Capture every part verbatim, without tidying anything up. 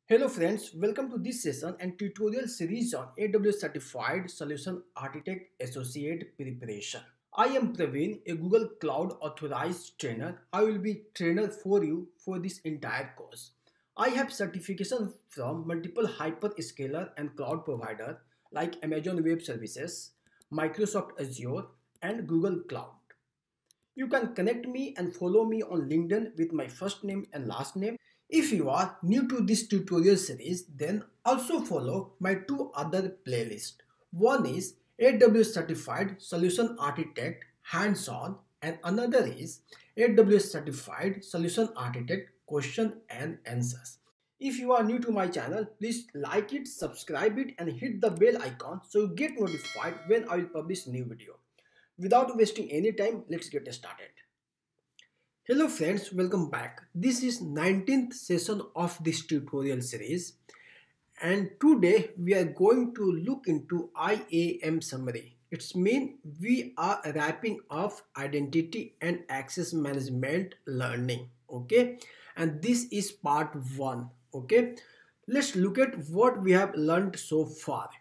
Hello friends, welcome to this session and tutorial series on A W S Certified Solution Architect Associate Preparation. I am Praveen, a Google Cloud Authorized Trainer. I will be trainer for you for this entire course. I have certification from multiple hyperscaler and cloud provider like Amazon Web Services, Microsoft Azure, and Google Cloud. You can connect me and follow me on LinkedIn with my first name and last name. If you are new to this tutorial series, then also follow my two other playlists. One is A W S Certified Solution Architect Hands-On and another is A W S Certified Solution Architect Question and Answers. If you are new to my channel, please like it, subscribe it and hit the bell icon so you get notified when I will publish new video. Without wasting any time, let's get started. Hello friends, welcome back. This is nineteenth session of this tutorial series and today we are going to look into I A M summary. It's mean we are wrapping up identity and access management learning, okay? And this is part one, okay? Let's look at what we have learned so far.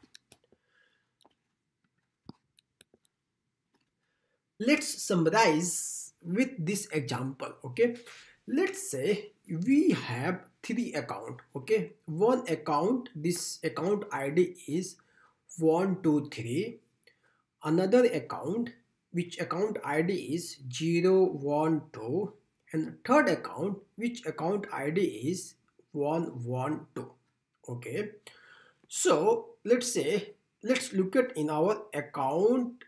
Let's summarize with this example, okay? Let's say we have three account, okay? One account, this account I D is one two three. Another account, which account I D is zero one two, and third account, which account I D is one one two, okay? So let's say, let's look at in our account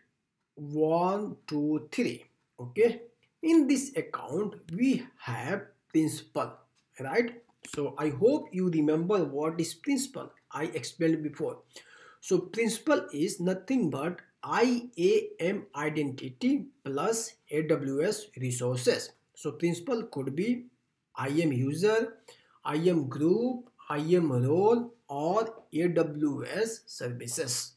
one two three, okay? In this account we have principal, right? So I hope you remember what is principal. I explained before. So principal is nothing but I A M identity plus A W S resources. So principal could be I A M user, I A M group, I A M role or A W S services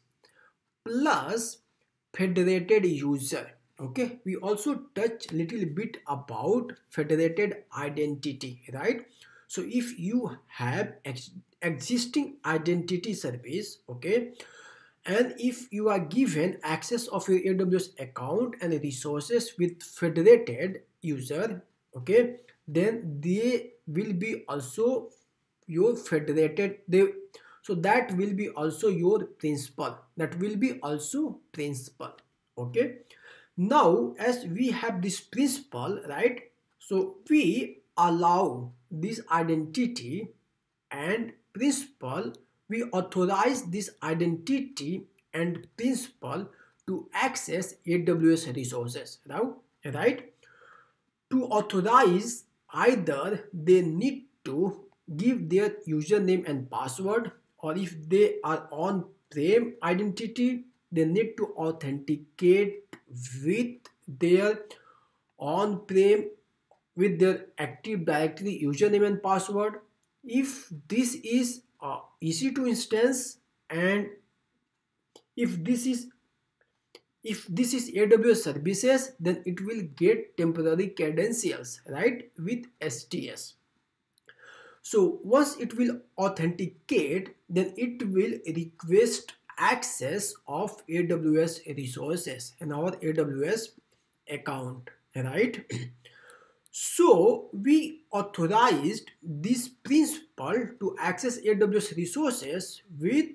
plus federated user, okay? We also touch little bit about federated identity, right? So if you have ex existing identity service, okay, and if you are given access of your A W S account and resources with federated user, okay, then they will be also your federated, they so that will be also your principal, that will be also principal, okay? Now as we have this principal, right, so we allow this identity and principal, we authorize this identity and principal to access A W S resources now, right? To authorize, either they need to give their username and password, or if they are on-prem identity, they need to authenticate with their on-prem with their Active Directory username and password. If this is uh, E C two instance, and if this is if this is A W S services, then it will get temporary credentials, right, with S T S. So once it will authenticate, then it will request access of A W S resources in our A W S account, right? So we authorized this principal to access A W S resources with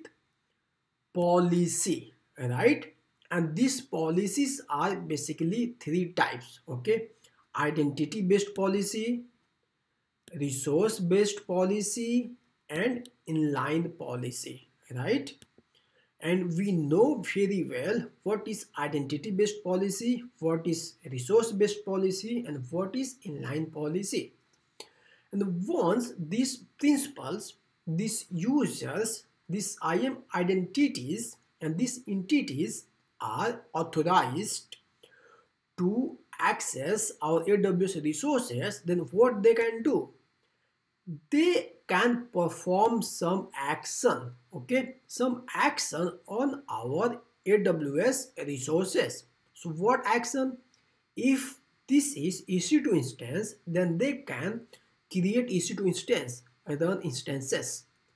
policy, right? And these policies are basically three types, okay? Identity based policy, resource based policy and inline policy, right? And we know very well what is identity based policy, what is resource based policy and what is inline policy. And once these principals, these users, these I A M identities and these entities are authorized to access our A W S resources, then what they can do? They can perform some action, okay, some action on our A W S resources. So what action? If this is E C two instance, then they can create E C two instance, run instances.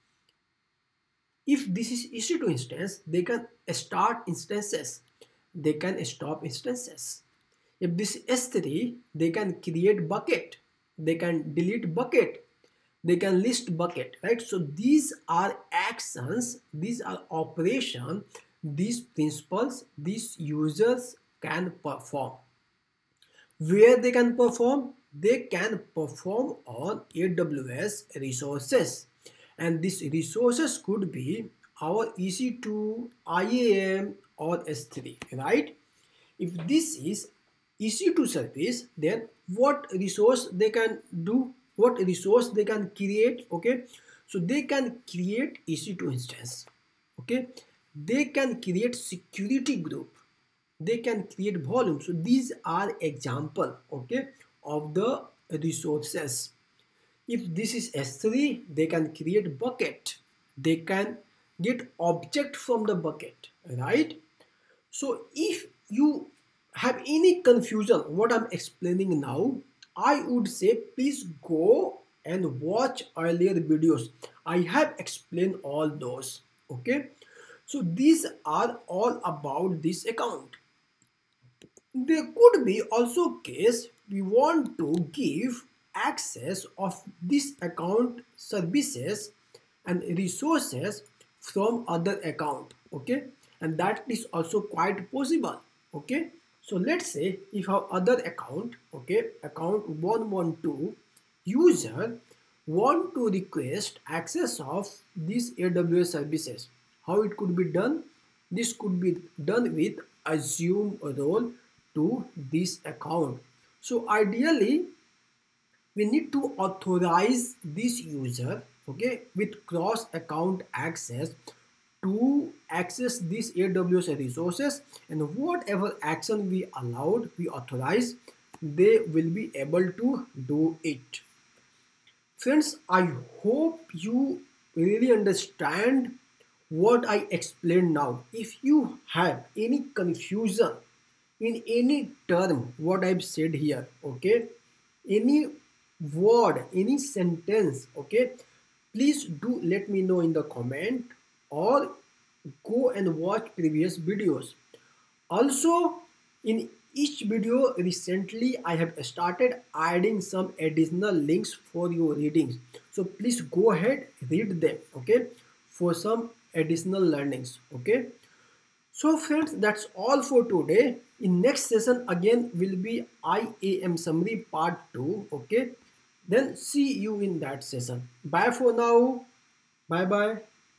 If this is E C two instance, they can start instances, they can stop instances. If this is S three, they can create bucket, they can delete bucket, they can list bucket, right? So these are actions, these are operation, these principles, these users can perform. Where they can perform? They can perform on A W S resources, and these resources could be our E C two, I A M or S three, right? If this is E C two service, then what resource they can do, what resource they can create? Okay, so they can create E C two instance, okay, they can create security group, they can create volume. So these are example, okay, of the resources. If this is S three, they can create bucket, they can get object from the bucket, right? So if you have any confusion what I'm explaining now, I would say please go and watch earlier videos. I have explained all those, okay? So these are all about this account. There could be also case we want to give access of this account services and resources from other account, okay, and that is also quite possible, okay. So let's say if our other account, okay, account one one two user want to request access of these A W S services, how it could be done? This could be done with assume role to this account. So ideally we need to authorize this user, okay, with cross account access to access these A W S resources, and whatever action we allowed, we authorize, they will be able to do it. Friends, I hope you really understand what I explained now. If you have any confusion in any term what I've said here, okay, any word, any sentence, okay, please do let me know in the comment or go and watch previous videos. Also, in each video recently I have started adding some additional links for your readings, so please go ahead, read them, okay, for some additional learnings, okay. So friends, that's all for today. In next session again will be I A M summary part two, okay. Then see you in that session. Bye for now. Bye bye.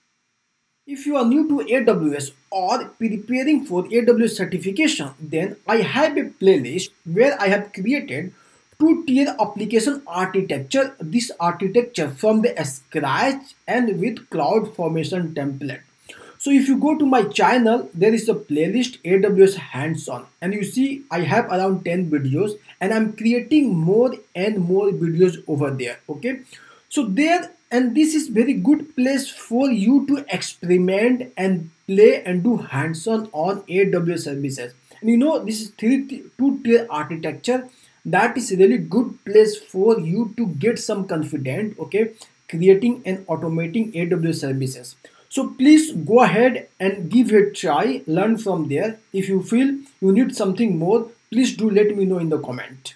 If you are new to A W S or preparing for A W S certification, then I have a playlist where I have created two-tier application architecture. This architecture from the scratch and with CloudFormation template. So if you go to my channel, there is a playlist A W S hands-on, and you see I have around ten videos, and I'm creating more and more videos over there, okay. So there, and this is very good place for you to experiment and play and do hands-on on A W S services. And you know, this is three two-tier architecture, that is really good place for you to get some confidence, okay, creating and automating A W S services. So please go ahead and give it a try, learn from there. If you feel you need something more, please do let me know in the comment.